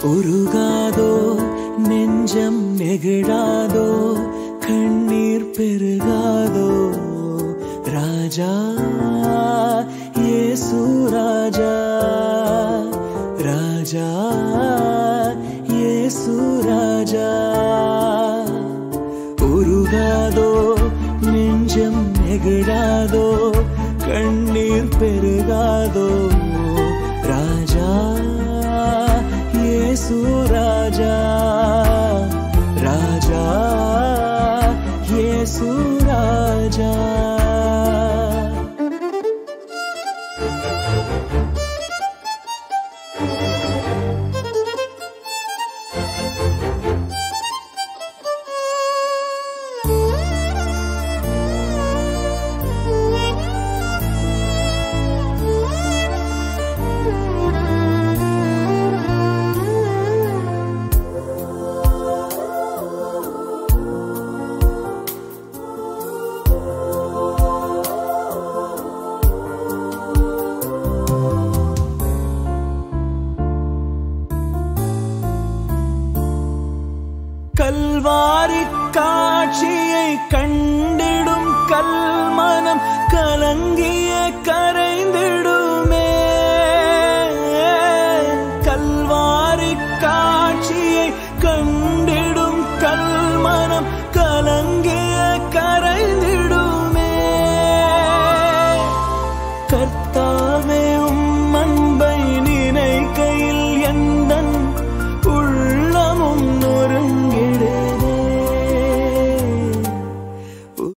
உருகாதோ நெஞ்சம் நெகிழாதோ கண்ணீர் பெருகாதோ ராஜா இயேசு ராஜா ராஜா இயேசு ராஜா உருகாதோ நெஞ்சம் நெகிழாதோ கண்ணீர் பெருகாதோ ராஜா இயேசு ராஜா ராஜா இயேசு ராஜா கல்வாரி காட்சியை கண்டிடும் கல்மனம் கலங்கிய